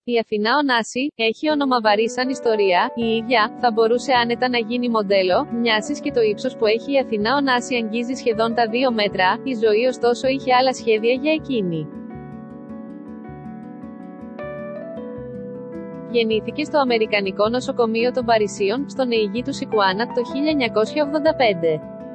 Η Αθηνά Ωνάση έχει όνομα βαρύ σαν ιστορία, η ίδια θα μπορούσε άνετα να γίνει μοντέλο μοιάσης και το ύψος που έχει η Αθηνά Ωνάση αγγίζει σχεδόν τα 2 μέτρα, η ζωή ωστόσο είχε άλλα σχέδια για εκείνη. Γεννήθηκε στο Αμερικανικό Νοσοκομείο των Παρισίων, στον Αιγή του Σικουάνα, το 1985.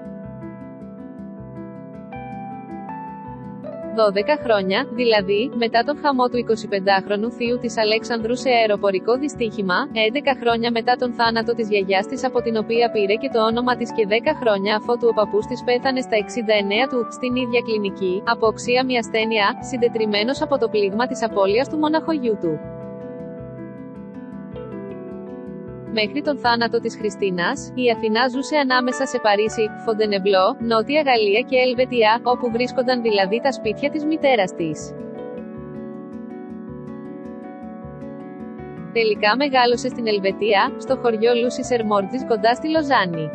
12 χρόνια, δηλαδή, μετά τον χαμό του 25χρονου θείου της Αλέξανδρου σε αεροπορικό δυστύχημα, 11 χρόνια μετά τον θάνατο της γιαγιάς της από την οποία πήρε και το όνομα της και 10 χρόνια αφότου ο παππούς της πέθανε στα 69 του, στην ίδια κλινική, από οξύαμη ασθένεια, συντετριμμένος από το πλήγμα της απώλειας του μοναχογιού του. Μέχρι τον θάνατο της Χριστίνας, η Αθηνά ζούσε ανάμεσα σε Παρίσι, Φοντενεμπλό, Νότια Γαλλία και Ελβετία, όπου βρίσκονταν δηλαδή τα σπίτια της μητέρας της. Τελικά μεγάλωσε στην Ελβετία, στο χωριό Λούσι Σερμόρτζης κοντά στη Λοζάνη.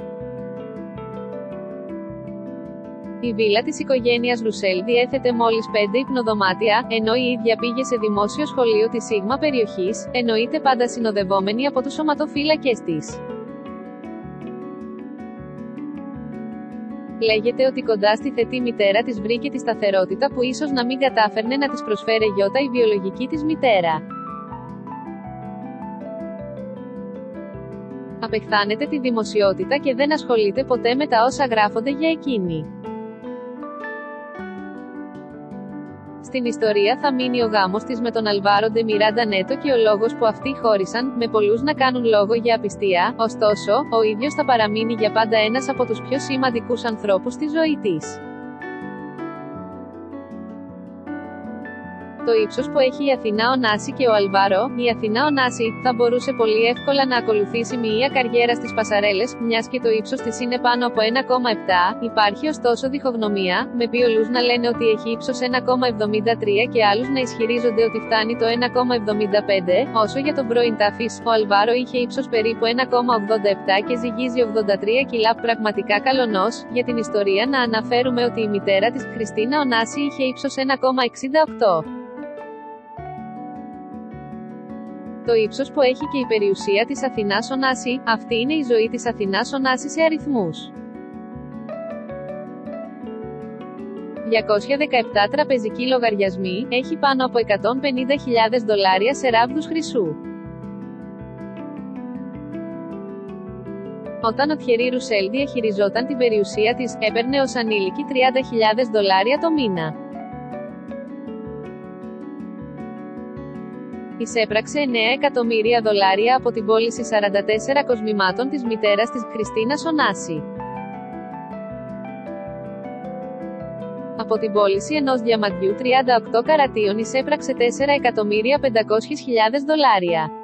Η βίλα της οικογένειας Ρουσέλ διέθετε μόλις 5 υπνοδωμάτια, ενώ η ίδια πήγε σε δημόσιο σχολείο της Σίγμα περιοχής, εννοείται πάντα συνοδευόμενη από τους σωματοφύλακες της. Λέγεται ότι κοντά στη θετή μητέρα της βρήκε τη σταθερότητα που ίσως να μην κατάφερνε να της προσφέρε γιώτα η βιολογική της μητέρα. Απεχθάνεται τη δημοσιότητα και δεν ασχολείται ποτέ με τα όσα γράφονται για εκείνη. Στην ιστορία θα μείνει ο γάμος της με τον Αλβάρο ντε Μιράντα Νέτο και ο λόγος που αυτοί χώρισαν, με πολλούς να κάνουν λόγο για απιστία, ωστόσο, ο ίδιος θα παραμείνει για πάντα ένας από τους πιο σημαντικούς ανθρώπους στη ζωή της. Το ύψος που έχει η Αθηνά Ωνάση και ο Αλβάρο, η Αθηνά Ωνάση, θα μπορούσε πολύ εύκολα να ακολουθήσει μια καριέρα στις πασαρέλες, μιας και το ύψος της είναι πάνω από 1,7, υπάρχει ωστόσο διχογνωμία, με ποιολούς να λένε ότι έχει ύψος 1,73 και άλλους να ισχυρίζονται ότι φτάνει το 1,75, όσο για τον πρώην τάφης, ο Αλβάρο είχε ύψος περίπου 1,87 και ζυγίζει 83 κιλά, πραγματικά καλονός. Για την ιστορία να αναφέρουμε ότι η μητέρα της, Χριστίνα Ωνάση, είχε ύψος 1,68. Το ύψος που έχει και η περιουσία της Αθηνάς Ωνάση, αυτή είναι η ζωή της Αθηνάς Ωνάση σε αριθμούς. 217 τραπεζικοί λογαριασμοί, έχει πάνω από $150.000 σε ράβδους χρυσού. Όταν ο Θιερί Ρουσέλ διαχειριζόταν την περιουσία της, έπαιρνε ως ανήλικη $30.000 το μήνα. Εισέπραξε $9 εκατομμύρια από την πώληση 44 κοσμημάτων της μητέρας της, Χριστίνας Ωνάση. Από την πώληση ενός διαμαντιού 38 καρατίων εισέπραξε $4.500.000.